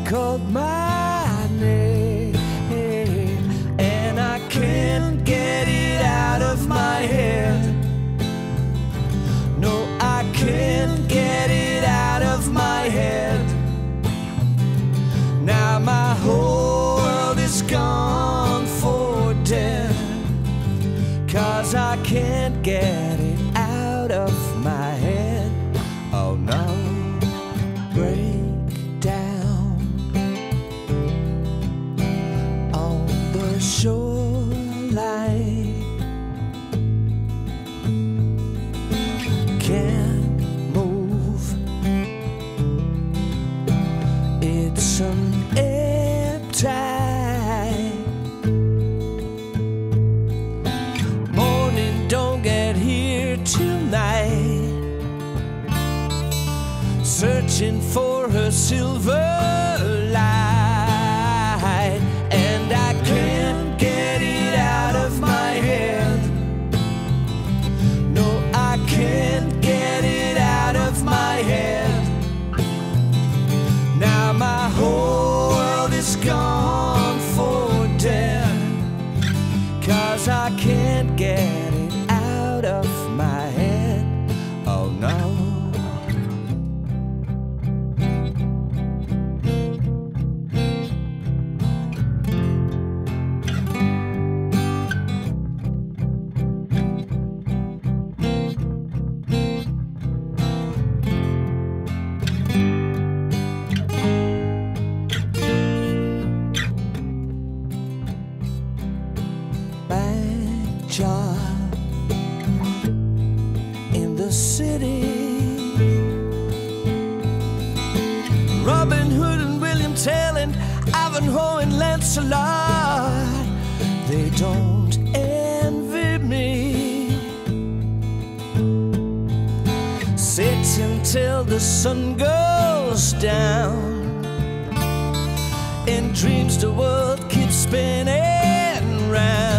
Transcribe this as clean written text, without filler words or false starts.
called my name, and I can't get it out of my head. No, I can't get it out of my head. Now my whole world is gone for dead, 'cause I can't get it out of my head. Oh no, break down on the shoreline. Can't move, it's an ebb tide. Morning don't get here tonight, searching for her silver light, and I can't get it out of my head. No, I can't get it out of my head. Now my whole world is gone for dead, 'cause I can't get it out of my head. Oh no. Job in the city. Robin Hood and William Tell and Ivanhoe and Lancelot, they don't envy me. Sitting till the sun goes down, in dreams the world keeps spinning round.